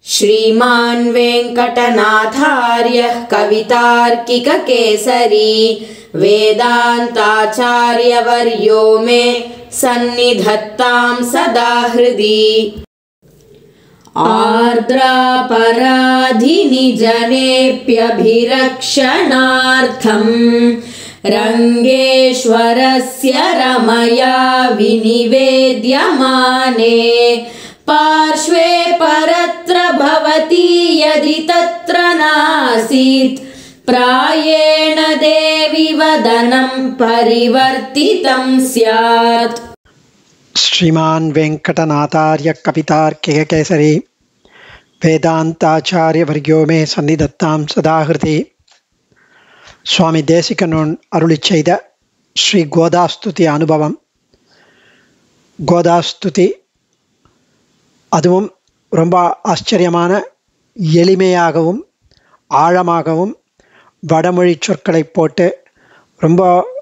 श्रीमान् वेङ्कटनाथार्यः कवितार्किककेसरी वेदान्ताचार्यवर्यो मे सन्निधत्तां सदा हृदि। आर्द्रापराधिनि जनेऽप्यभिरक्षणार्थं रङ्गेश्वरस्य रमया विनिवेद्यमाने पार्श्वे परत्र भवति यदि तत्र नासीत् प्रायेण देवि वदनं परिवर्तितं स्यात्। श्रीमान् वेङ्कटनाथार्य कवितार्किककेसरी वेदान्ताचार्यवर्यो मे सन्निधत्तां सदा हृदि। சுவாமி தேசிகன் அருளிச் செய்த ஸ்ரீ கோதாஸ்துதி அனுபவம். கோதாஸ்துதி அதுவும் ரொம்ப ஆச்சரியமான எளிமையாகவும் ஆழமாகவும் வடமொழி சொற்களை போட்டு ரொம்ப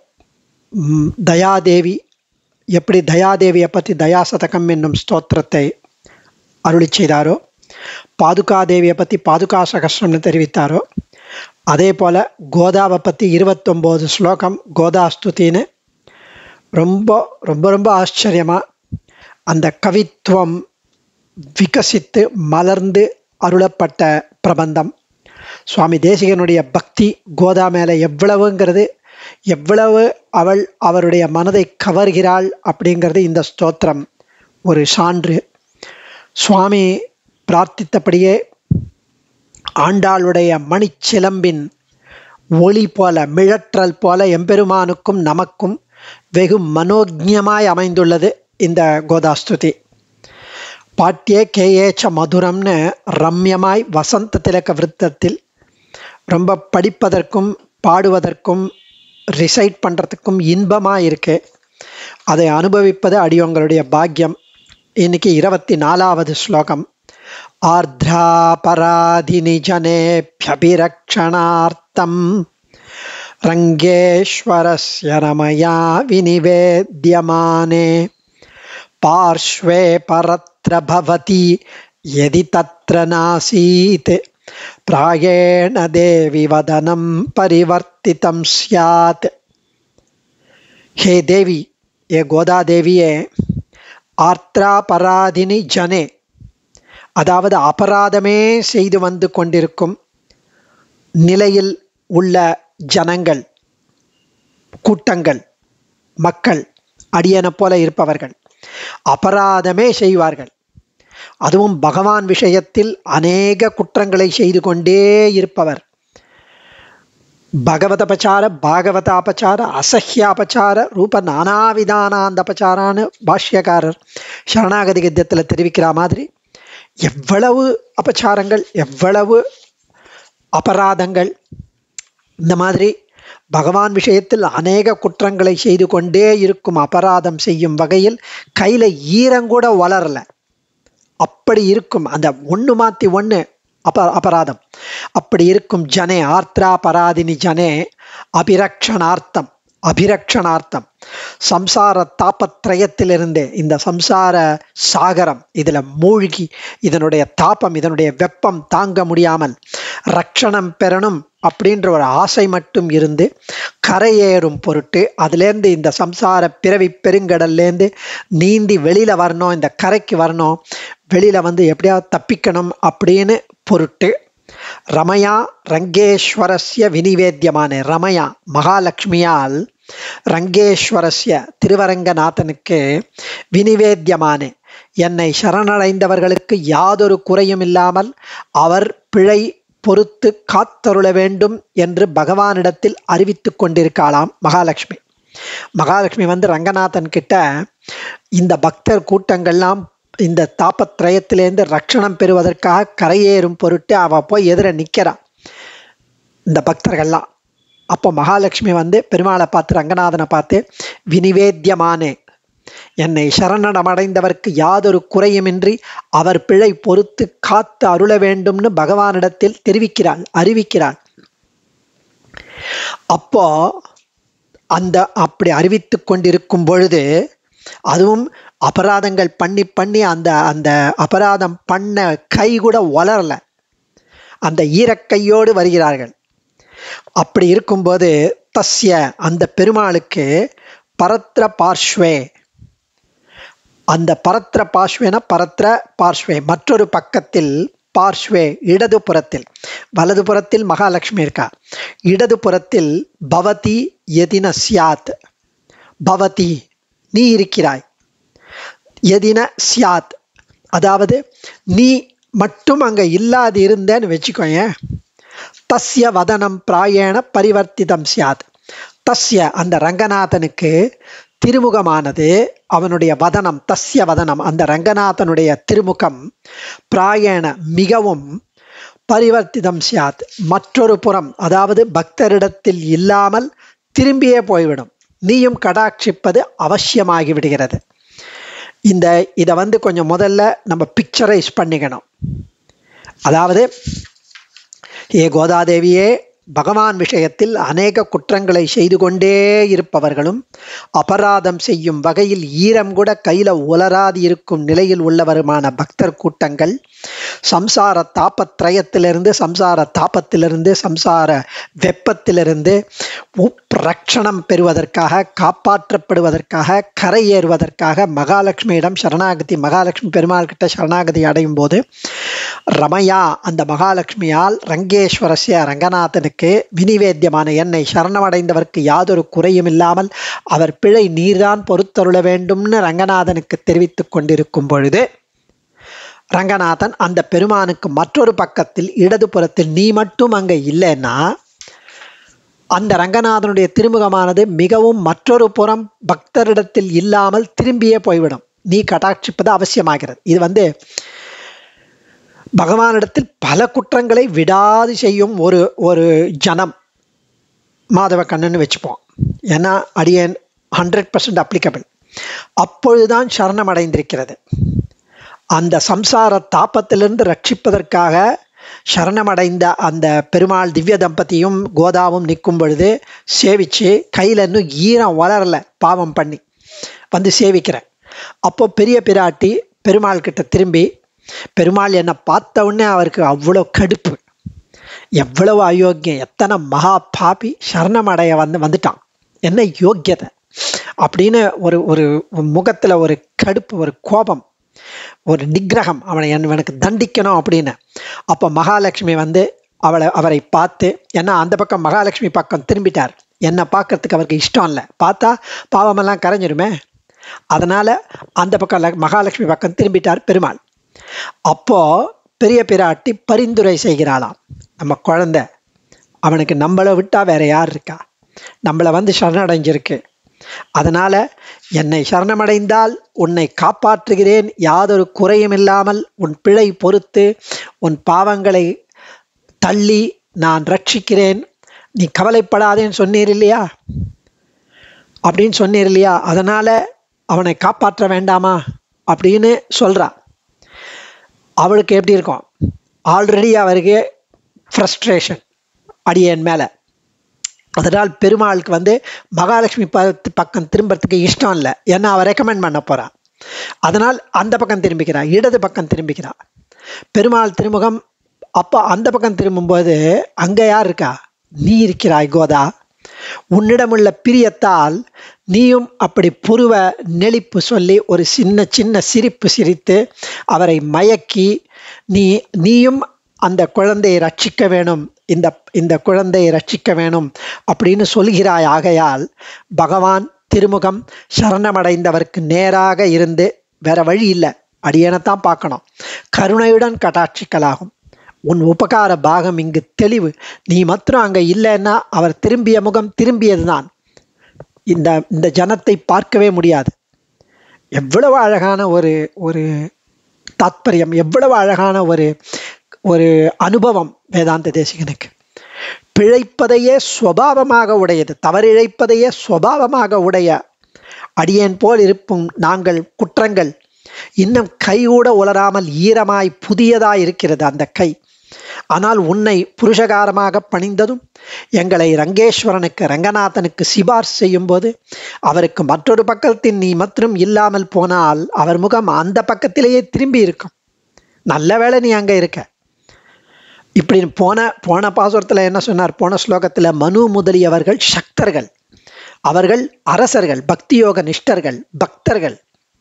தயாதேவி எப்படி தயாதேவியை பற்றி தயாசதகம் என்னும் ஸ்தோத்திரத்தை அருளிச் செய்தாரோ, பாதுகாதேவியை பற்றி பாதுகா சகஸ்ரம்னு தெரிவித்தாரோ, அதே போல் கோதாவை பற்றி 29 ஸ்லோகம் கோதாஸ்துதின்னு ரொம்ப ரொம்ப ரொம்ப ஆச்சரியமாக அந்த கவித்துவம் விகசித்து மலர்ந்து அருளப்பட்ட பிரபந்தம். சுவாமி தேசிகனுடைய பக்தி கோதா மேலே எவ்வளவுங்கிறது, எவ்வளவு அவருடைய மனதை கவர்கிறாள் அப்படிங்கிறது இந்த ஸ்தோத்திரம் ஒரு சான்று. சுவாமி பிரார்த்தித்தபடியே ஆண்டாளுடைய மணிச்சிலம்பின் ஒளி போல மிழற்றல் போல எம்பெருமானுக்கும் நமக்கும் வெகு மனோஜ்ஞமாய் அமைந்துள்ளது இந்த கோதாஸ்துதி. பாட்டியே கேஏச்ச மதுரம்னு ரம்யமாய் வசந்த திலக விருத்தத்தில் ரொம்ப படிப்பதற்கும் பாடுவதற்கும் ரிசைட் பண்ணுறதுக்கும் இன்பமாக இருக்கு. அதை அனுபவிப்பது அடியோங்களுடைய பாக்கியம். இன்னைக்கு 24வது ஸ்லோகம். ஆர்த்ராபராதினி ஜனேப்யபிரக்ஷணார்த்தம் ரங்கேஸ்வரஸ்ய ரமயா விநிவேத்யமானே பார்ஷ்வே பரத்ர பவதி யதி தத்ர நாசீத் பிராயேண தேவி வதனம் பரிவர்த்திதம் ஸ்யாத். ஹே தேவி, ஏ கோதா தேவியே, ஆர்த்ராபராதினி ஜனே, அதாவது அபராதமே செய்து வந்து கொண்டிருக்கும் நிலையில் உள்ள ஜனங்கள், கூட்டங்கள், மக்கள், அடியன போல இருப்பவர்கள் அபராதமே செய்வார்கள். அதுவும் பகவான் விஷயத்தில் அநேக குற்றங்களை செய்து கொண்டே இருப்பவர். பகவதபச்சார பாகவதாபச்சார அசஹ்யாபச்சார ரூப நானாவிதானாந்தபச்சாரான்னு பாஷ்யக்காரர் சரணாகதி கத்தியத்தில் தெரிவிக்கிற மாதிரி எவ்வளவு அபச்சாரங்கள், எவ்வளவு அபராதங்கள், இந்த மாதிரி பகவான் விஷயத்தில் அநேக குற்றங்களை செய்து கொண்டே இருக்கும் அபராதம் செய்யும் வகையில் கையில் ஈரங்கூட வளரல, அப்படி இருக்கும் அந்த ஒன்று மாற்றி ஒன்று அபராதம். அப்படி இருக்கும் ஜனே, ஆர்த்ரா பராதினி ஜனே அபிரக்ஷணார்த்தம், அபிரக்ஷணார்த்தம் சம்சார தாபத்ரயத்திலிருந்து, இந்த சம்சார சாகரம் இதில் மூழ்கி இதனுடைய தாபம், இதனுடைய வெப்பம் தாங்க முடியாமல் ரக்ஷணம் பெறணும் அப்படின்ற ஒரு ஆசை மட்டும் இருந்து கரையேறும் பொருட்டு, அதுலேருந்து இந்த சம்சார பிறவி பெருங்கடல்லேருந்து நீந்தி வெளியில் வரணும், இந்த கரைக்கு வரணும், வெளியில் வந்து எப்படியாவது தப்பிக்கணும் அப்படின்னு பொருட்டு ரமயா ரங்கேஸ்வரஸ்ய விநிவேத்யமான, ரமயா மகாலட்சுமியால் ரங்கேஸ்வரஸ்ய திருவரங்கநாதனுக்கு விநிவேத்யமான, என்னை சரணடைந்தவர்களுக்கு யாதொரு குறையும் இல்லாமல் அவர் பிழை பொறுத்து காத்தருள வேண்டும் என்று பகவானிடத்தில் அறிவித்து கொண்டிருக்காளாம் மகாலட்சுமி. மகாலட்சுமி வந்து ரங்கநாதன் கிட்ட இந்த பக்தர் கூட்டங்கள்லாம் இந்த தாபத்ரயத்திலேருந்து ரட்சணம் பெறுவதற்காக கரையேறும் பொருட்டு அவ போய் எதிர நிற்கிறான் இந்த பக்தர்கள்லாம். அப்போ மகாலட்சுமி வந்து பெருமாளை பார்த்து, ரங்கநாதனை பார்த்து, விநிவேத்யமானே, என்னை சரணமடைந்தவர்க்கு யாதொரு குறையுமின்றி அவர் பிழை பொறுத்து காத்து அருள வேண்டும்னு பகவானிடத்தில் தெரிவிக்கிறாள், அறிவிக்கிறாள். அப்போ அந்த அப்படி அறிவித்து கொண்டிருக்கும் பொழுது, அதுவும் அபராதங்கள் பண்ணி பண்ணி அந்த அந்த அபராதம் பண்ண கை கூட வளரல, அந்த ஈரக்கையோடு வருகிறார்கள். அப்படி இருக்கும்போது தஸ்ய அந்த பெருமாளுக்கு பரத்ர பார்ஷ்வே, அந்த பரத்ர பார்ஷ்வேன பரத்ர பார்ஷ்வே மற்றொரு பக்கத்தில், பார்ஷ்வே இடது புறத்தில், வலது புறத்தில் மகாலட்சுமி இருக்கா, இடது புறத்தில் பவதி யதின சியாத், பவதி நீ இருக்கிறாய், யதின சியாத் அதாவது நீ மட்டும் அங்க இல்லாது இருந்தேன்னு வச்சுக்கோங்க, தஸ்ய வதனம் பிராயண பரிவர்த்திதம் சியாத், தஸ்ய அந்த ரங்கநாதனுக்கு திருமுகமானது, அவனுடைய வதனம், தஸ்ய வதனம் அந்த ரங்கநாதனுடைய திருமுகம், பிராயண மிகவும், பரிவர்த்திதம் சியாத் மற்றொரு புறம் அதாவது பக்தரிடத்தில் இல்லாமல் திரும்பியே போய்விடும், நீயும் கடாட்சிப்பது அவசியமாகி விடுகிறது. இதை கொஞ்சம் முதல்ல நம்ம பிக்சரைஸ் பண்ணிக்கணும். அதாவது ஏ கோதாதேவியே, பகவான் விஷயத்தில் அநேக குற்றங்களை செய்து கொண்டே இருப்பவர்களும் அபராதம் செய்யும் வகையில் ஈரம் கூட கையில உலராது இருக்கும் நிலையில் உள்ளவருமான பக்தர் கூட்டங்கள் சம்சார தாபத்திரயத்திலிருந்து, சம்சார வெப்பத்திலிருந்து ரட்சணம் பெறுவதற்காக, காப்பாற்றப்படுவதற்காக, கரையேறுவதற்காக மகாலட்சுமியிடம் சரணாகதி, மகாலட்சுமி பெருமாள் கிட்ட சரணாகதி அடையும் போது ரமயா அந்த மகாலட்சுமியால் ரங்கேஸ்வரஸ்ய ரங்கநாதனுக்கு வினிவேத்தியமான என்னை சரணமடைந்தவர்க்கு யாதொரு குறையும் இல்லாமல் அவர் பிழை நீர்தான் பொறுத்தருள வேண்டும்னு ரங்கநாதனுக்கு தெரிவித்துக் கொண்டிருக்கும் பொழுது, ரங்கநாதன் அந்த பெருமானுக்கு மற்றொரு பக்கத்தில் இடது புறத்தில் நீ மட்டும் அங்க இல்லைன்னா அந்த ரங்கநாதனுடைய திருமுகமானது மிகவும் மற்றொரு புறம் பக்தரிடத்தில் இல்லாமல் திரும்பியே போய்விடும், நீ கடாட்சிப்பது அவசியமாகிறது. இது பகவானிடத்தில் பல குற்றங்களை விடாது செய்யும் ஒரு ஜனம் மாதவ கண்ணன்னு வச்சுப்போம். ஏன்னா அடியேன் 100% அப்ளிகபிள். அப்பொழுதுதான் சரணம் அடைந்திருக்கிறது. அந்த சம்சார தாபத்திலிருந்து ரட்சிப்பதற்காக சரணமடைந்த அந்த பெருமாள் திவ்ய தம்பதியும் கோதாவும் நிற்கும் பொழுது சேவிச்சு, கையில் இன்னும் ஈரம் வளரல பாவம் பண்ணி வந்து சேவிக்கிறேன். அப்போ பெரிய பிராட்டி பெருமாள் கிட்ட திரும்பி, பெருமாள் என்னை பார்த்த உடனே அவருக்கு அவ்வளோ கடுப்பு, எவ்வளவு அயோக்கியம், எத்தனை மகா பாபி சரணமடைய வந்துட்டான், என்ன யோக்கியதை அப்படின்னு ஒரு முகத்தில் ஒரு கடுப்பு, ஒரு கோபம், ஒரு நிகிரகம், எனக்கு தண்டிக்கணும் அப்படின்னு. அப்போ மகாலட்சுமி அவரை பார்த்து, ஏன்னா அந்த பக்கம் மகாலட்சுமி பக்கம் திரும்பிட்டார், என்னை பார்க்கறதுக்கு அவருக்கு இஷ்டம் இல்லை, பார்த்தா பாவமெல்லாம் கரைஞ்சிருமே, அதனால அந்த பக்கம் மகாலட்சுமி பக்கம் திரும்பிட்டார் பெருமாள். அப்போ பெரிய பிராட்டி பரிந்துரை செய்கிறாளாம், நம்ம குழந்தை அவனுக்கு நம்மளை விட்டா வேற யார் இருக்கா, நம்மளை சரணடைஞ்சிருக்கு, அதனால என்னை சரணமடைந்தால் உன்னை காப்பாற்றுகிறேன், யாதொரு குறையும் இல்லாமல் உன் பிழை பொறுத்து உன் பாவங்களை தள்ளி நான் ரட்சிக்கிறேன், நீ கவலைப்படாதேன்னு சொன்னீர் இல்லையா, அப்படின்னு சொன்னீர் இல்லையா, அதனால அவனை காப்பாற்ற வேண்டாமா அப்படின்னு சொல்றா. அவளுக்கு எப்படி இருக்கும், ஆல்ரெடி அவருக்கு ஃப்ரஸ்ட்ரேஷன் அடியேன் மேலே, அதனால் பெருமாளுக்கு மகாலட்சுமி பக்கம் திரும்பறதுக்கு இஷ்டம் இல்லை, ஏன்னா அவள் ரெக்கமெண்ட் பண்ண போறா, அதனால் அந்த பக்கம் திரும்பிக்கிறா, இடது பக்கம் திரும்பிக்கிறா. பெருமாள் திருமுகம் அப்போ அந்த பக்கம் திரும்பும்போது அங்க யார் இருக்கா, நீ இருக்கிறாய் கோதா, உன்னிடமுள்ள பிரியத்தால் நீயும் அப்படி புருவ நெளிப்பு சொல்லி ஒரு சின்ன சிரிப்பு சிரித்து அவரை மயக்கி நீயும் அந்த குழந்தையை ரட்சிக்க வேணும், இந்த குழந்தையை ரட்சிக்க வேணும் அப்படின்னு சொல்கிறாய். ஆகையால் பகவான் திருமுகம் சரணமடைந்தவருக்கு நேராக இருந்து வேற வழி இல்லை, அடியேனத்தான் பார்க்கணும், கருணையுடன் கடாட்சிக்கலாகும். உன் உபகார பாகம் இங்கு தெளிவு, நீ மாத்திரம் அங்க இல்லைன்னா அவர் திரும்பிய முகம் திரும்பியதுதான், இந்த ஜனத்தை பார்க்கவே முடியாது. எவ்வளவு அழகான ஒரு தாத்பரியம், எவ்வளவு அழகான ஒரு அனுபவம் வேதாந்த தேசிகனுக்கு. பிழைப்பதையே சுவாவமாக உடையது, தவறிழைப்பதையே சுவாவமாக உடைய அடியேன் போல் இருப்பும் நாங்கள் குற்றங்கள் இன்னும் கைகூட உலராமல் ஈரமாய் புதியதாய் இருக்கிறது. அந்த கை ஆனால் உன்னை புருஷகாரமாக பணிந்ததும் எங்களை ரங்கேஸ்வரனுக்கு ரங்கநாதனுக்கு சிபார்சு செய்யும் போது அவருக்கு மற்றொரு பக்கத்தில் நீ மற்றும் இல்லாமல் போனால் அவர் முகம் அந்த பக்கத்திலேயே திரும்பி இருக்கும். நல்ல வேளை நீ அங்கே இருக்க. இப்படி போன பாசுரத்தில் என்ன சொன்னார்? போன ஸ்லோகத்தில் மனு முதலியவர்கள் சக்தர்கள், அவர்கள் அரசர்கள், பக்தியோக நிஷ்டர்கள், பக்தர்கள்.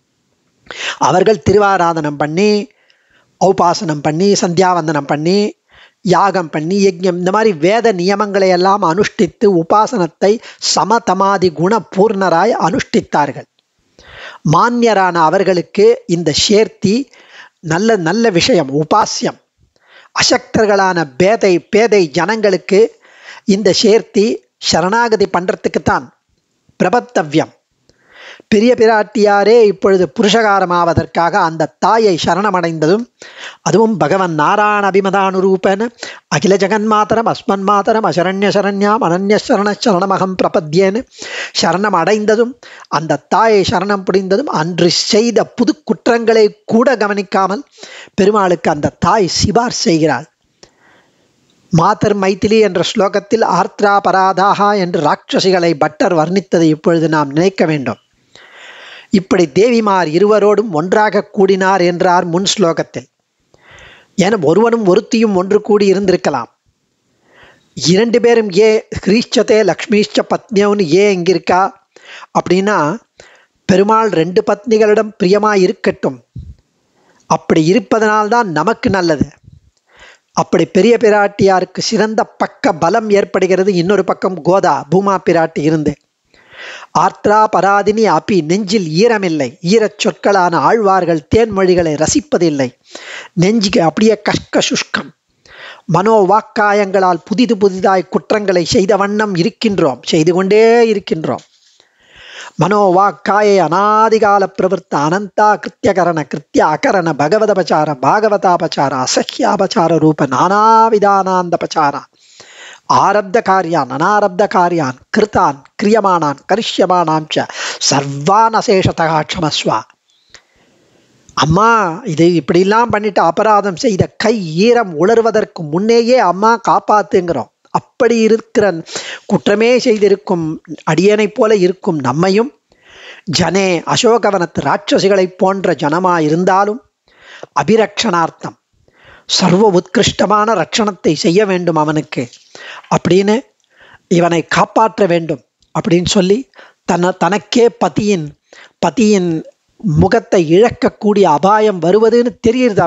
அவர்கள் திருவாராதனம் பண்ணி, உபாசனம் பண்ணி, சந்தியாவந்தனம் பண்ணி, யாகம் பண்ணி, யஜ்ஞம், இந்த மாதிரி வேத நியமங்களை எல்லாம் அனுஷ்டித்து உபாசனத்தை சமதமாதி குண பூர்ணராய் அனுஷ்டித்தார்கள். மான்யரான அவர்களுக்கு இந்த சேர்த்தி நல்ல நல்ல விஷயம், உபாசியம். அசக்தர்களான பேதை ஜனங்களுக்கு இந்த சேர்த்தி சரணாகதி பண்றதுக்குத்தான் பிரபத்தவ்யம். பெரிய பிராட்டியாரே இப்பொழுது புருஷகாரமாவதற்காக அந்த தாயை சரணமடைந்ததும், அதுவும் பகவன் நாராயண அபிமதானுரூபேன அகில ஜெகன்மாதரம் அஸ்மன் மாதரம் அசரண்ய சரண்யாம் அனன்ய சரண சரணமகம் பிரபத்யேன்னு சரணம் அடைந்ததும், அந்த தாயை சரணம் புரிந்ததும், அன்று செய்த புது குற்றங்களை கூட கவனிக்காமல் பெருமாளுக்கு அந்த தாய் சிபார் செய்கிறாள். மாதர் மைத்திலி என்ற ஸ்லோகத்தில் ஆர்த்ரா பராதாகா என்று ராட்சசிகளை பட்டர் வர்ணித்ததை இப்பொழுது நாம் நினைக்க வேண்டும். இப்படி தேவிமார் இருவரோடும் ஒன்றாக கூடினார் என்றார் முன் ஸ்லோகத்தில். என ஒருவனும் ஒருத்தியும் ஒன்று கூடி இருந்திருக்கலாம். இரண்டு பேரும் கிரீஷ்சதே லக்ஷ்மிஷ்ச பத்னியவுன்னு இங்கிருக்கா அப்படின்னா, பெருமாள் ரெண்டு பத்னிகளிடம் பிரியமாய் இருக்கட்டும். அப்படி இருப்பதனால்தான் நமக்கு நல்லது. அப்படி பெரிய பிராட்டியாருக்கு சிறந்த பக்க பலம் ஏற்படுகிறது. இன்னொரு பக்கம் கோதா பூமா பிராட்டி இருந்து ஆர்த்ரா பராதினி அப்பி நெஞ்சில் ஈரமில்லை. ஈரச் சொற்களான ஆழ்வார்கள் தேன்மொழிகளை ரசிப்பதில்லை. நெஞ்சுக்கு அப்படியே கஷ்க சுஷ்கம். மனோவாக்காயங்களால் புதிதாய் குற்றங்களை செய்த வண்ணம் இருக்கின்றோம், செய்து கொண்டே இருக்கின்றோம். மனோவாக்காய அநாதிகால பிரவர்த்த அனந்தா கிருத்தியகரண கிருத்திய அகரண பகவதபச்சார பாகவதாபச்சார அசஹ்யாபச்சார ரூப நானாவிதானாந்தபச்சாரா ஆரப்த காரியான் அனாரப்த காரியான் கிருத்தான் கிரியமானான் கரிஷ்யமானாம் ச சர்வான் அசேஷதா க்ஷமஸ்வா. அம்மா இது இப்படிலாம் பண்ணிட்டு அபராதம் செய்த கை ஈரம் உணர்வதற்கு முன்னேயே அம்மா காப்பாத்துங்கிறோம். அப்படி இருக்கிற குற்றமே செய்திருக்கும் அடியனை போல இருக்கும் நம்மையும் ஜனே அசோகவனத்து ராட்சசிகளை போன்ற ஜனமாயிருந்தாலும் அபிரக்ஷணார்த்தம் சர்வ உத்கிருஷ்டமான ரட்சணத்தை செய்ய வேண்டும் அவனுக்கு அப்படின்னு, இவனை காப்பாற்ற வேண்டும் அப்படின்னு சொல்லி தனக்கே பதியின் முகத்தை இழக்கக்கூடிய அபாயம் வருவதுன்னு தெரியுது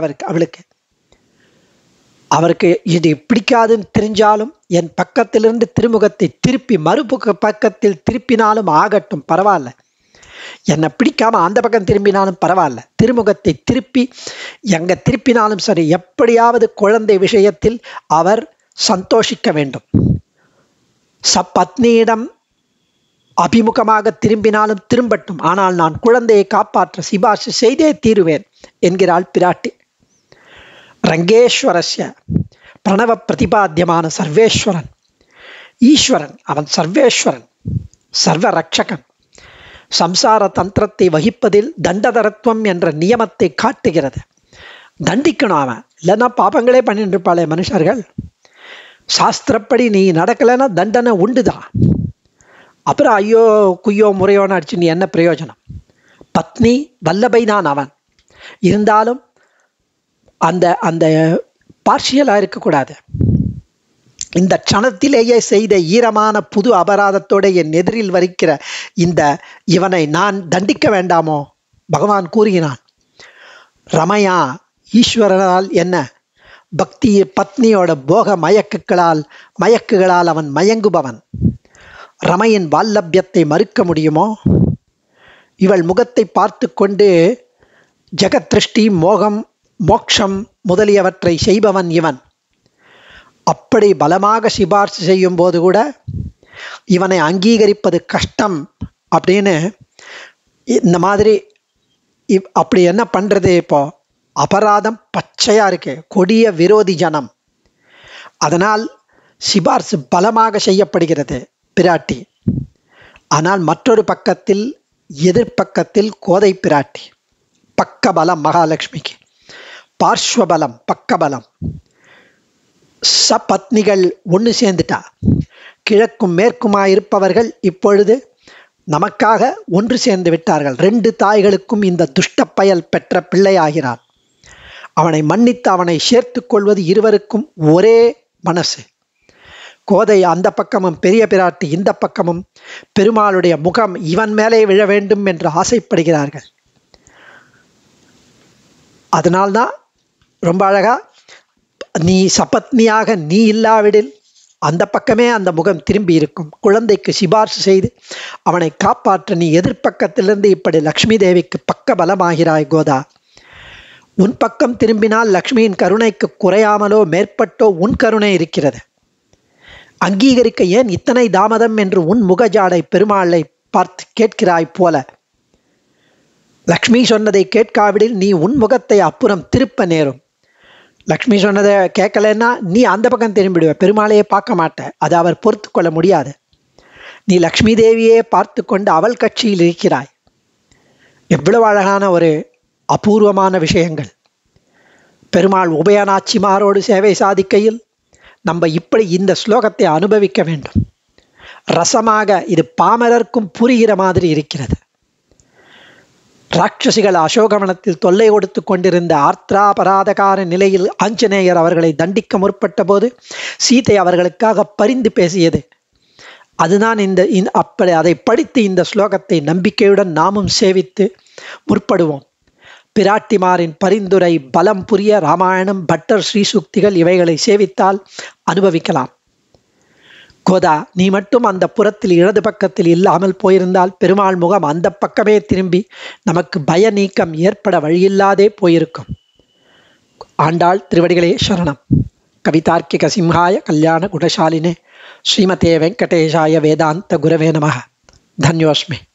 அவருக்கு இது பிடிக்காதுன்னு தெரிஞ்சாலும் என் பக்கத்திலிருந்து திருமுகத்தை திருப்பி பக்கத்தில் திருப்பினாலும் ஆகட்டும், பரவாயில்ல. என்னை பிடிக்காம அந்த பக்கம் திரும்பினாலும் பரவாயில்ல, திருமுகத்தை திருப்பி எங்க திருப்பினாலும் சரி, எப்படியாவது குழந்தை விஷயத்தில் அவர் சந்தோஷிக்க வேண்டும். பத்னியிடம் அபிமுகமாக திரும்பினாலும் திரும்பட்டும், ஆனால் நான் குழந்தையை காப்பாற்ற சிபார்சு செய்தே தீருவேன் என்கிறாள் பிராட்டி. ரங்கேஸ்வரஸ்ய பிரணவ பிரதிபாத்தியமான சர்வேஸ்வரன் ஈஸ்வரன், அவன் சர்வேஸ்வரன், சர்வ ரட்சகன். சம்சார தந்திரத்தை வகிப்பதில் தண்டதரத்துவம் என்ற நியமத்தை காட்டுகிறது. தண்டிக்கணும் அவன், இல்லைன்னா பாபங்களே பண்ணிட்டு இருப்பாளே மனுஷர்கள். சாஸ்திரப்படி நீ நடக்கலைன்னா தண்டனை உண்டுதான். அப்புறம் ஐயோ குய்யோ முறையோன்னு அடிச்சு நீ என்ன பிரயோஜனம்? பத்னி வல்லபை தான் அவன். இருந்தாலும் அந்த அந்த பார்ஷியலாக இருக்கக்கூடாது. இந்த க்ஷணத்திலேயே செய்த ஈரமான புது அபராதத்தோட என் எதிரில் வரிக்கிற இவனை நான் தண்டிக்க வேண்டாமோ? பகவான் கூறுகிறான், ரமயா ஈஸ்வரனால் என்ன பக்தி பத்னியோட போக மயக்குகளால் அவன் மயங்குபவன். ரமையின் வால்லபியத்தை மறுக்க முடியுமோ? இவள் முகத்தை பார்த்து கொண்டு ஜெகத்ருஷ்டி மோக்ஷம் முதலியவற்றை செய்பவன் இவன். அப்படி பலமாக சிபார்சு செய்யும் போது கூட இவனை அங்கீகரிப்பது கஷ்டம் அப்படின்னு இந்த மாதிரி அப்படி என்ன பண்றது? இப்போ அபராதம் பச்சையா இருக்கு, கொடிய விரோதி ஜனம். அதனால் சிபார்சு பலமாக செய்யப்படுகிறது பிராட்டி. ஆனால் மற்றொரு பக்கத்தில் எதிர்பக்கத்தில் கோதை பிராட்டி. பக்கபலம் மகாலட்சுமிக்கு, பார்ஸ்வபலம் பக்கபலம். சபத்னிகள் ஒன்று சேர்ந்துட்டா. கிழக்கும் மேற்குமாய் இருப்பவர்கள் இப்பொழுது நமக்காக ஒன்று சேர்ந்து விட்டார்கள். 2 தாய்களுக்கும் இந்த துஷ்ட பயல் பெற்ற பிள்ளையாகிறான். அவனை மன்னித்து அவனை சேர்த்து கொள்வது இருவருக்கும் ஒரே மனசு. கோதை அந்த பக்கமும் பெரிய பிராட்டி இந்த பக்கமும் பெருமாளுடைய முகம் இவன் மேலே விழ வேண்டும் என்று ஆசைப்படுகிறார்கள். அதனால்தான் ரொம்ப அழகா, நீ சபத்னியாக நீ இல்லாவிடில் அந்த பக்கமே அந்த முகம் திரும்பி இருக்கும். குழந்தைக்கு சிபார்சு செய்து அவனை காப்பாற்ற நீ எதிர்ப்பக்கத்திலிருந்து இப்படி லக்ஷ்மி தேவிக்கு பக்க பலமாகிறாய் கோதா. உன் பக்கம் திரும்பினால் லக்ஷ்மியின் கருணைக்கு குறையாமலோ மேற்பட்டோ உன் கருணை இருக்கிறது. அங்கீகரிக்க ஏன் இத்தனை தாமதம் என்று உன் முகஜாடை பெருமாளை பார்த்து கேட்கிறாய் போல. லக்ஷ்மி சொன்னதை கேட்காவிடில் நீ உன் முகத்தை அப்புறம் திருப்ப நேரும். லக்ஷ்மி சொன்னதை கேட்கலன்னா நீ அந்த பக்கம் திரும்பிடுவ, பெருமாளையே பார்க்க மாட்ட. அதை அவர் பொறுத்து கொள்ள முடியாது. நீ லக்ஷ்மி தேவியே பார்த்து கொண்டு அவள் கட்சியில் இருக்கிறாய். எவ்வளவு அழகான ஒரு அபூர்வமான விஷயங்கள். பெருமாள் உபயநாச்சிமாரோடு சேவை சாதிக்கையில் நம்ம இப்படி இந்த ஸ்லோகத்தை அனுபவிக்க வேண்டும். ரசமாக இது பாமரர்க்கும் புரிகிற மாதிரி இருக்கிறது. ராட்சசிகள் அசோகவனத்தில் தொல்லை கொடுத்து கொண்டிருந்த ஆர்த்ராபராதகார நிலையில் ஆஞ்சநேயர் அவர்களை தண்டிக்க முற்பட்ட போது சீதை அவர்களுக்காக பரிந்து பேசியது. அதுதான் அப்படி அதை படித்து இந்த ஸ்லோகத்தை நம்பிக்கையுடன் நாமும் சேவித்து முற்படுவோம். பிராட்டிமாரின் பரிந்துரை பலம் புரிய ராமாயணம், பட்டர், ஸ்ரீசுக்திகள் இவைகளை சேவித்தால் அனுபவிக்கலாம். கோதா, நீ மட்டும் அந்த புறத்தில் இடது பக்கத்தில் இல்லாமல் போயிருந்தால் பெருமாள் முகம் அந்த பக்கமே திரும்பி நமக்கு பய நீக்கம் ஏற்பட வழியில்லாதே போயிருக்கும். ஆண்டாள் திருவடிகளே சரணம். கவிதார்க்கிக சிம்ஹாய கல்யாண குணசாலினே ஸ்ரீமதே வெங்கடேஷாய வேதாந்த குரவே நமः. தன்யோஸ்மி.